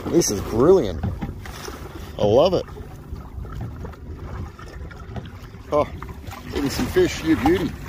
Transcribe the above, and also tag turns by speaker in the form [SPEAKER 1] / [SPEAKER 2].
[SPEAKER 1] This is brilliant. I love it. Oh, even some fish, you beauty.